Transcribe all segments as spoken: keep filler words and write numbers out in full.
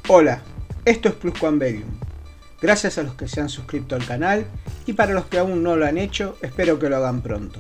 Hola, esto es Pluscuambelium. Gracias a los que se han suscrito al canal y para los que aún no lo han hecho, espero que lo hagan pronto.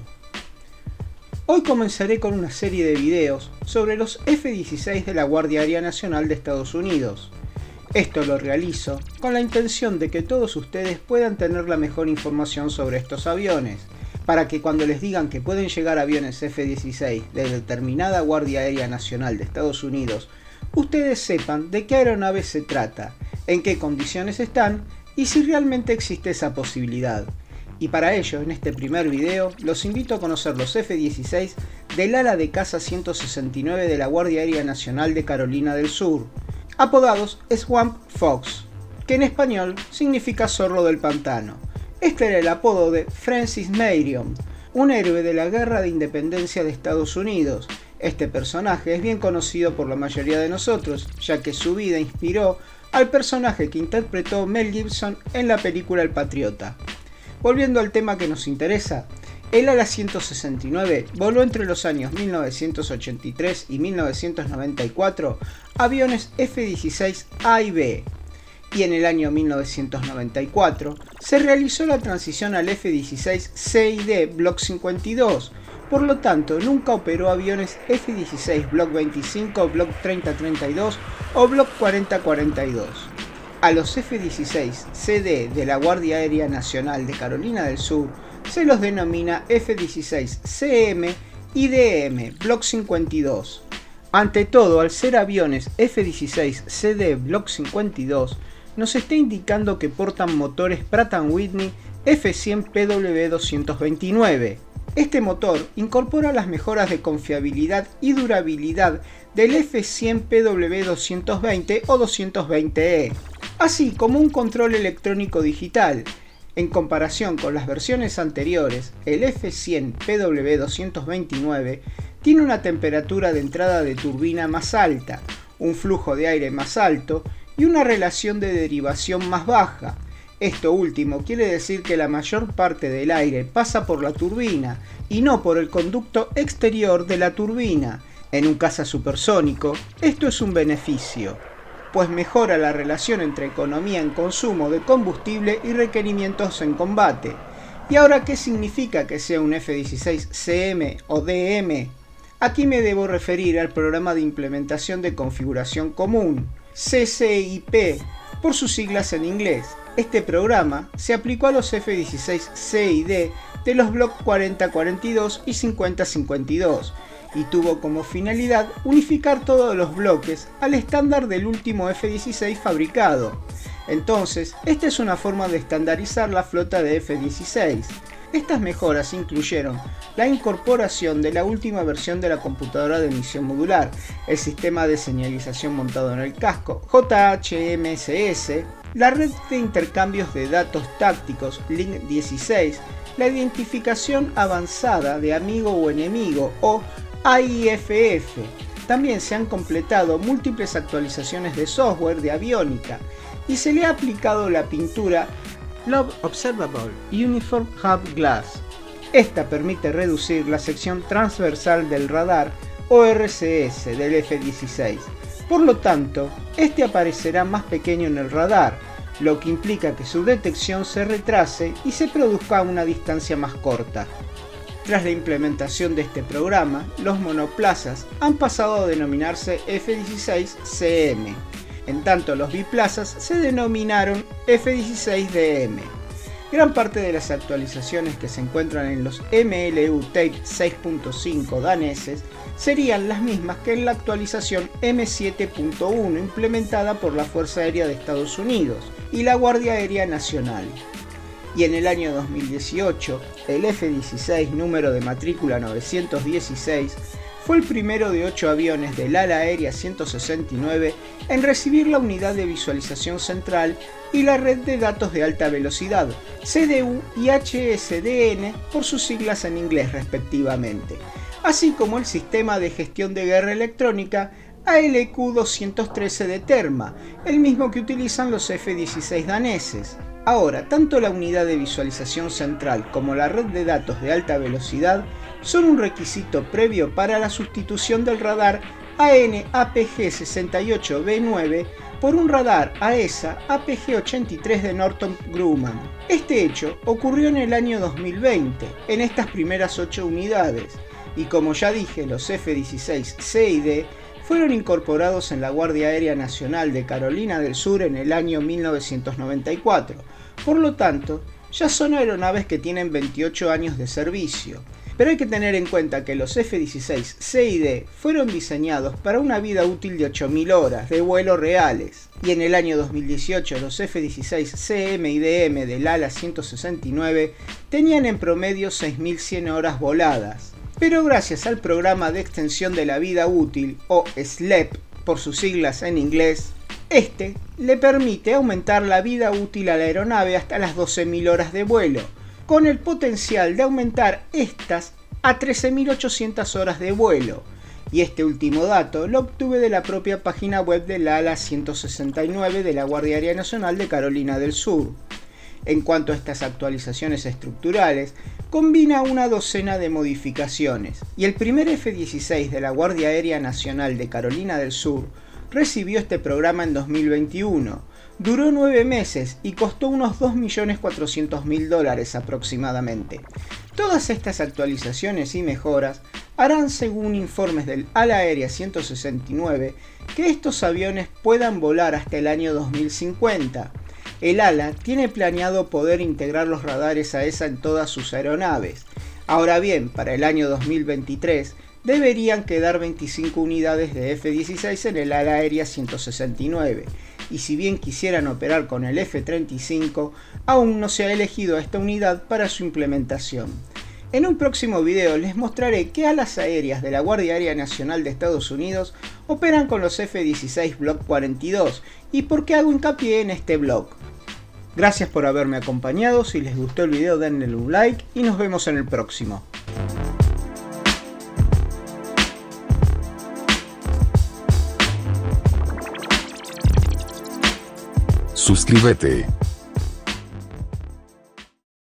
Hoy comenzaré con una serie de videos sobre los F dieciséis de la Guardia Aérea Nacional de Estados Unidos. Esto lo realizo con la intención de que todos ustedes puedan tener la mejor información sobre estos aviones, para que cuando les digan que pueden llegar aviones F dieciséis de determinada Guardia Aérea Nacional de Estados Unidos, ustedes sepan de qué aeronave se trata, en qué condiciones están y si realmente existe esa posibilidad. Y para ello, en este primer video, los invito a conocer los F dieciséis del ala de caza ciento sesenta y nueve de la Guardia Aérea Nacional de Carolina del Sur, apodados Swamp Fox, que en español significa zorro del pantano. Este era el apodo de Francis Marion, un héroe de la Guerra de Independencia de Estados Unidos. Este personaje es bien conocido por la mayoría de nosotros, ya que su vida inspiró al personaje que interpretó Mel Gibson en la película El Patriota. Volviendo al tema que nos interesa, el ala ciento sesenta y nueve voló entre los años mil novecientos ochenta y tres y mil novecientos noventa y cuatro aviones F dieciséis A y B, y en el año mil novecientos noventa y cuatro se realizó la transición al F dieciséis C y D Block cincuenta y dos, por lo tanto nunca operó aviones F dieciséis Block veinticinco, Block treinta treinta y dos o Block cuarenta cuarenta y dos. A los F dieciséis C D de la Guardia Aérea Nacional de Carolina del Sur se los denomina F dieciséis C M y D M Block cincuenta y dos. Ante todo, al ser aviones F dieciséis C D Block cincuenta y dos, nos está indicando que portan motores Pratt and Whitney F cien P W doscientos veintinueve. Este motor incorpora las mejoras de confiabilidad y durabilidad del F cien P W doscientos veinte o doscientos veinte E, así como un control electrónico digital. En comparación con las versiones anteriores, el F cien P W doscientos veintinueve tiene una temperatura de entrada de turbina más alta, un flujo de aire más alto y una relación de derivación más baja. Esto último quiere decir que la mayor parte del aire pasa por la turbina y no por el conducto exterior de la turbina. En un caza supersónico, esto es un beneficio, pues mejora la relación entre economía en consumo de combustible y requerimientos en combate. ¿Y ahora qué significa que sea un F dieciséis C M o D M? Aquí me debo referir al programa de implementación de configuración común, C C I P, por sus siglas en inglés. Este programa se aplicó a los F dieciséis C y D de los Block cuarenta cuarenta y dos y cincuenta cincuenta y dos y tuvo como finalidad unificar todos los bloques al estándar del último F dieciséis fabricado. Entonces, esta es una forma de estandarizar la flota de F dieciséis. Estas mejoras incluyeron la incorporación de la última versión de la computadora de misión modular, el sistema de señalización montado en el casco J H M S S, la red de intercambios de datos tácticos Link dieciséis, la identificación avanzada de amigo o enemigo o A I F F. También se han completado múltiples actualizaciones de software de aviónica y se le ha aplicado la pintura Low Observable Uniform Hub Glass. Esta permite reducir la sección transversal del radar o R C S del F dieciséis. Por lo tanto, este aparecerá más pequeño en el radar, lo que implica que su detección se retrase y se produzca a una distancia más corta. Tras la implementación de este programa, los monoplazas han pasado a denominarse F dieciséis C M. En tanto, los biplazas se denominaron F dieciséis D M. Gran parte de las actualizaciones que se encuentran en los M L U Tape seis punto cinco daneses serían las mismas que en la actualización M siete punto uno implementada por la Fuerza Aérea de Estados Unidos y la Guardia Aérea Nacional. Y en el año dos mil dieciocho, el F dieciséis número de matrícula novecientos dieciséis fue el primero de ocho aviones del ala aérea ciento sesenta y nueve en recibir la unidad de visualización central y la red de datos de alta velocidad, C D U y H S D N por sus siglas en inglés respectivamente, así como el sistema de gestión de guerra electrónica A L Q doscientos trece de Terma, el mismo que utilizan los F dieciséis daneses. Ahora, tanto la unidad de visualización central como la red de datos de alta velocidad son un requisito previo para la sustitución del radar A N A P G sesenta y ocho B nueve por un radar A E S A A P G ochenta y tres de Northrop Grumman. Este hecho ocurrió en el año dos mil veinte, en estas primeras ocho unidades, y como ya dije, los F dieciséis C y D fueron incorporados en la Guardia Aérea Nacional de Carolina del Sur en el año mil novecientos noventa y cuatro, por lo tanto, ya son aeronaves que tienen veintiocho años de servicio. Pero hay que tener en cuenta que los F dieciséis C y D fueron diseñados para una vida útil de ocho mil horas de vuelo reales, y en el año dos mil dieciocho los F dieciséis C M y D M del ala ciento sesenta y nueve tenían en promedio seis mil cien horas voladas. Pero gracias al programa de extensión de la vida útil, o S L E P por sus siglas en inglés, este le permite aumentar la vida útil a la aeronave hasta las doce mil horas de vuelo, con el potencial de aumentar estas a trece mil ochocientas horas de vuelo, y este último dato lo obtuve de la propia página web del ala ciento sesenta y nueve de la Guardia Aérea Nacional de Carolina del Sur. En cuanto a estas actualizaciones estructurales, combina una docena de modificaciones, y el primer F dieciséis de la Guardia Aérea Nacional de Carolina del Sur recibió este programa en dos mil veintiuno, duró nueve meses y costó unos dos millones cuatrocientos mil dólares aproximadamente. Todas estas actualizaciones y mejoras harán, según informes del ala aérea ciento sesenta y nueve, que estos aviones puedan volar hasta el año dos mil cincuenta. El ala tiene planeado poder integrar los radares A E S A en todas sus aeronaves. Ahora bien, para el año dos mil veintitrés deberían quedar veinticinco unidades de F dieciséis en el ala aérea ciento sesenta y nueve, y si bien quisieran operar con el F treinta y cinco, aún no se ha elegido a esta unidad para su implementación. En un próximo video les mostraré qué alas aéreas de la Guardia Aérea Nacional de Estados Unidos operan con los F dieciséis Block cuarenta y dos y por qué hago hincapié en este block. Gracias por haberme acompañado, si les gustó el video denle un like y nos vemos en el próximo. Suscríbete.